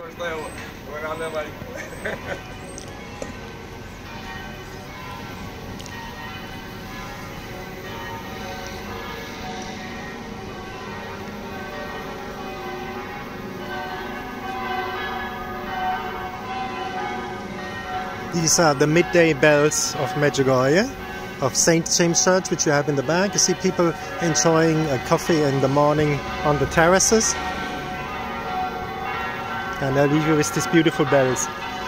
Šta je ovo? Ovo je radila These are the midday bells of Medjugorje, of St. James Church, which you have in the back. You see people enjoying a coffee in the morning on the terraces. And I leave you with these beautiful bells.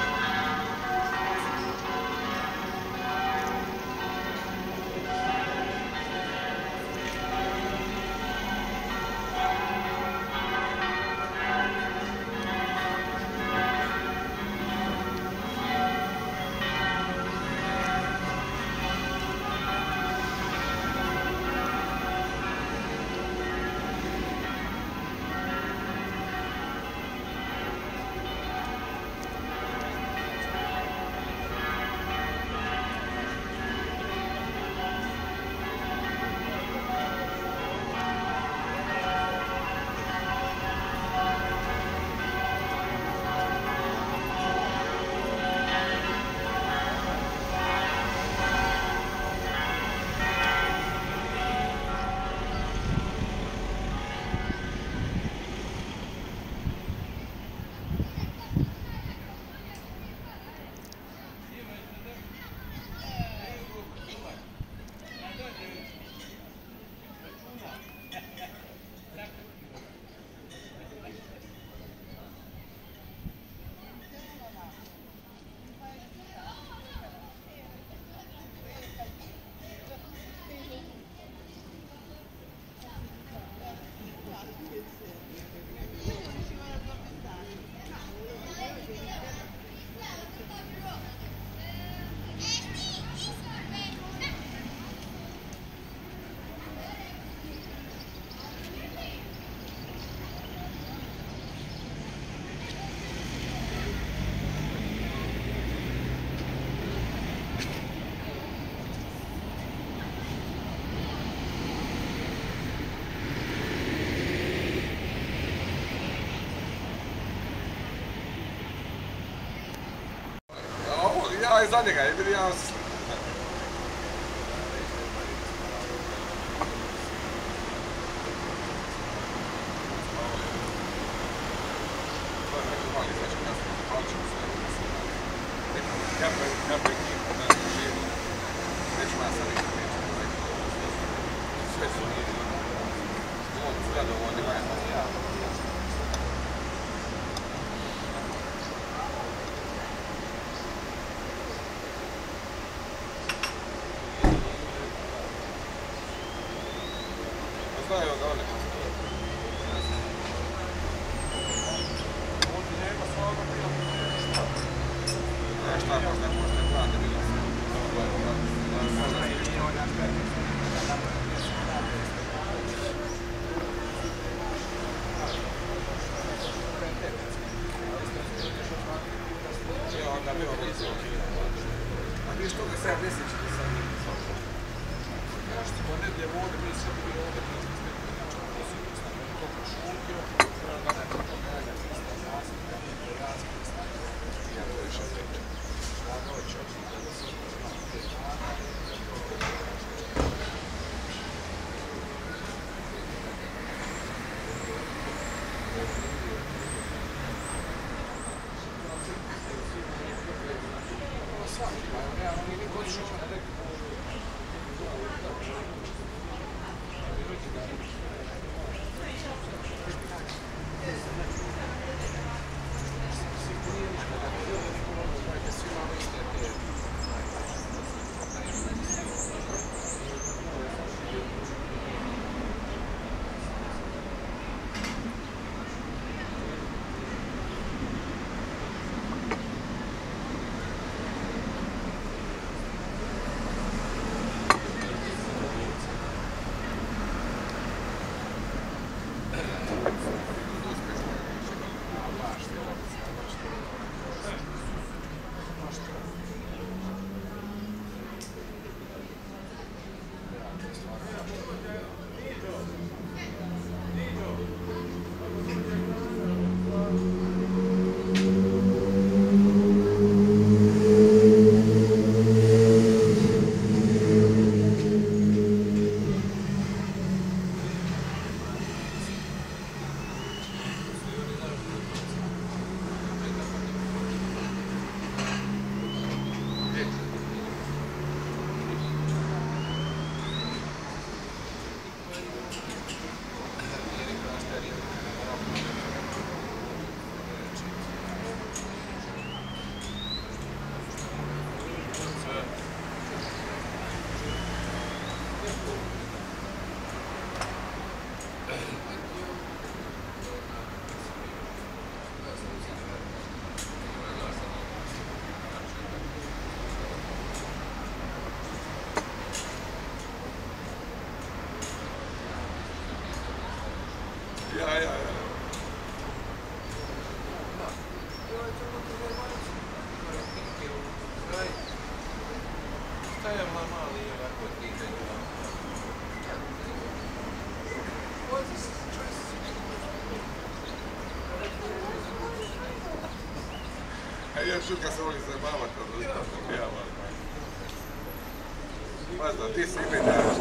Ja, za njega, je bili ja... Znaju ga one. Šta možda gledati bilo. Ja onda bilo lice. A vidiš toga 70 sam. Ja što smo nedje vode, mi sad bili ovdje. ja šuka se voli zabavati, ono ja malo. Mazda, ti si ime daš.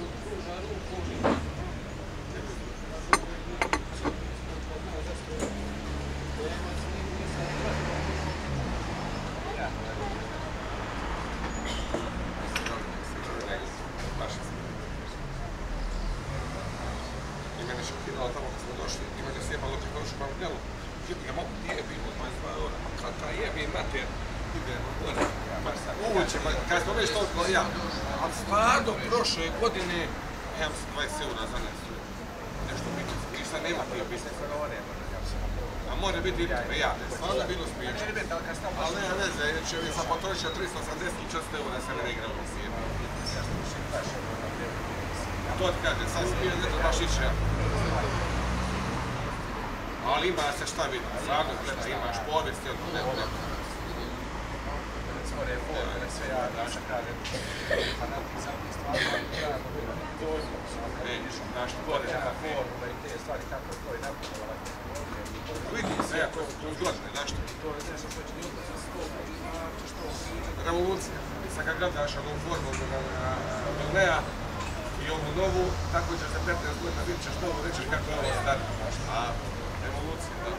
I mene šokiralo tamo kad smo došli, i mene sjebalo ti došli pa djelo. Živi ga mogu jebi, 22 €. Kada jebi mater, idemo gore. Uvuće, kada smo već toliko, ja. Ali stvarno, prošle godine, ja sam 20 € za nas. Nešto biti, i sad nema ti opisati. A mora biti prijatno, stvarno je bilo smiješno. Ali nema veze, jer će sam potrošio 380 € se mene igra u svijetu. To ti kaže, sad smijem, ne treba baš ići. Ali ima se šta vidjeti, stvarno gleda, imaš povijest, ne. Sve ja daša kažem, fanatizam i stvarno naš poređena formula i te stvari kako to je naputovala. Vidi se, ja kroz godine, znaš što? To je nešto što će ljudi za 100 godina, što revolucija. I sad kad gledaš ovu formulu Milnea i ovu novu, tako ćeš za 15 godina vidit ćeš novu, rećeš kako je ovo staro. A revolucija, da.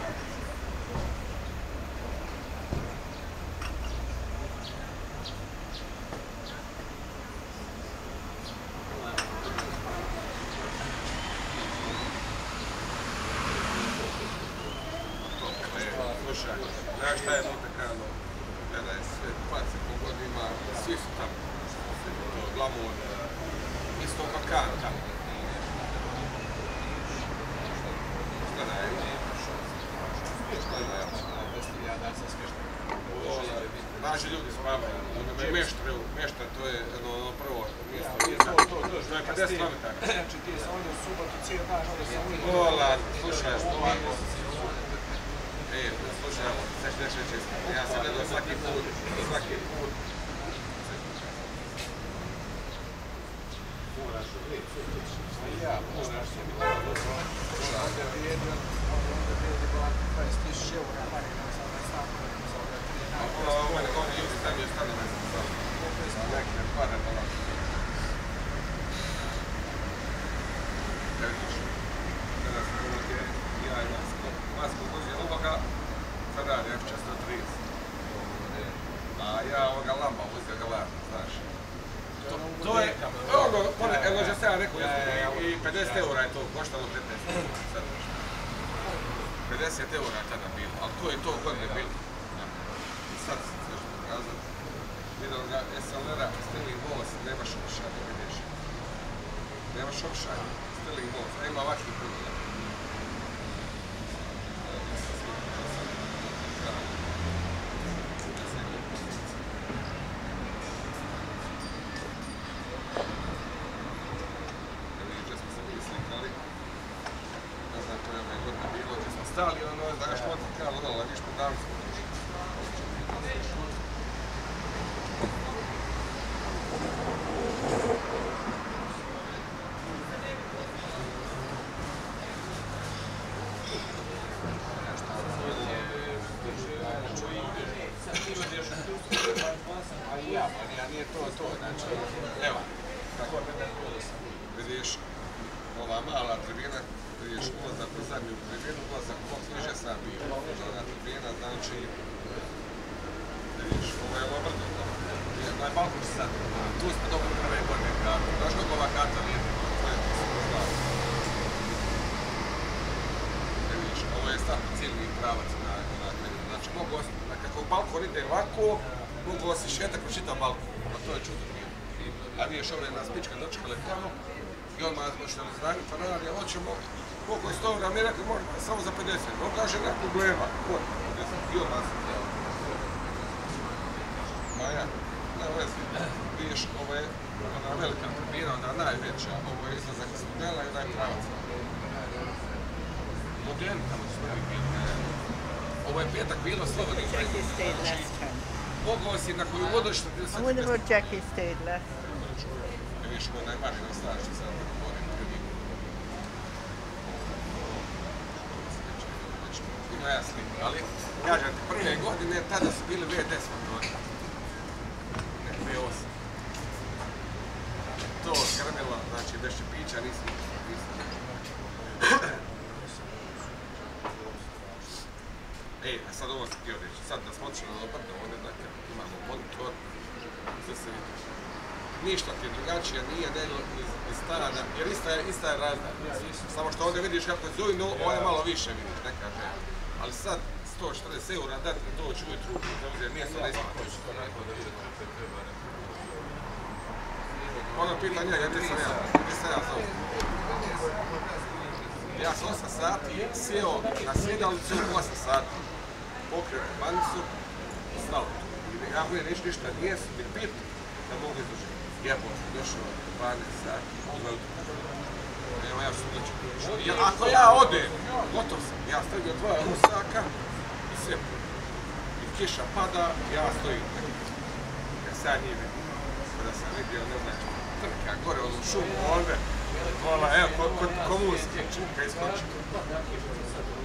Slušaj, znaš šta je Monte Carlo? Gledaj, sve pace po godinima, svi su tamo. To je glamur, isto Balkan tamo. Gledaj, naši ljudi spavaju, mešta, to je ono prvo mjesto. To je 50 km. Znači ti sam onda u subotu cijel dan, onda sam uvijek. Vola, slušaj, slušaj, sve što nešto čisto. Ja sam gledao svaki put. Moraš uvijek, ja, moraš se mi onda vrijedi 20.000 € manje na sada stavno, za ove 3 Ovo je oni ljudi tam je stanove za neke pare dolaze. Ja vidiš, kada sam ovdje, ja imam masku vozio ovoga, sad radi F430. A ja ovoga lamba vozio ga varno, znaš. To je, ono, evo že sam ja rekao, i 50 € je to koštalo 15 €. 50 € je tada bilo, ali to je to godine bilo. I sad se sve što pokazati. Vidio ga SLR-a, Stirling Moss, nema šokšanja, vidiš. Nema šokšanja, Stirling Moss, a ima ovakvih puno. Stali ono, znaš Monte Carlo, ono, viš po Dansku. Nije to, znači, evo, kako vidiš, ova mala tribina, vidiš ulazak u zadnju tribinu, ulazak u box, niže sam bio, ulazak tribina, znači, vidiš, ovo je ovo brdo, na balkon sad, tu smo dobro prve godine kartu, znaš kako ova karta lijepi, vidiš, ovo je stavno ciljni pravac na meni, znači, mogu, kako balkon ide ovako, mogu si šetak kroz čitav balkon, a to je čudno bilo. A vidiš, ovdje nas pička dočekale tamo, i odmah što nam znaju, pa radi, hoćemo, koliko je 100 €, mi rekli, možemo samo za 50, on kaže, nema problema, i odmah se tijelo. Ma ja, nema vezi, vidiš, ovo je ona velika tribina, onda najveća, ovo je izlazak iz tunela i onaj pravac. Modern tamo su novi bili, ovo je petak bilo slobodno. Jackie stayed last time. Mogao si na koju vodoš na 30. I wonder what Jackie stayed last. Vidiš ko najmanje na staži sad govorim tribinu. No ja sliku, ali kažem ti, prve godine tada su bili VDS motori. Ne, V8. To grmilo, znači bez čepića nisi. A sad ovo sam htio reći, sad da smo otišli na obrde, ovdje dakle imamo monitor, sve se vidi. Ništa ti je drugačije, nije nego iz stara, jer ista je razda. Samo što ovdje vidiš kako je zujno, ovdje malo više vidiš, ne kaže. Ali sad 140 eura dati na doći ujutru, zauzir mjesto da isplatiš. Ono pita njega, gdje sam ja zove. Ja sam 8 sati sjeo na sjedalicu 8 sati. Pokrio banicu i stalo tu. Ja bude ništa nijesu, ni pit, da mogu izdužiti. Jebo, došao 12 sati, uzveliko. Evo ja sam neću kuću. Jer ako ja odem, gotov sam. Ja stavio 2 rusaka i sve. I kiša pada, ja stojim. Ja sad nije vidio. Kada sam vidio, ne znači, trka gore u šumu ovdje. Evo, kod komunski čuka iskoči.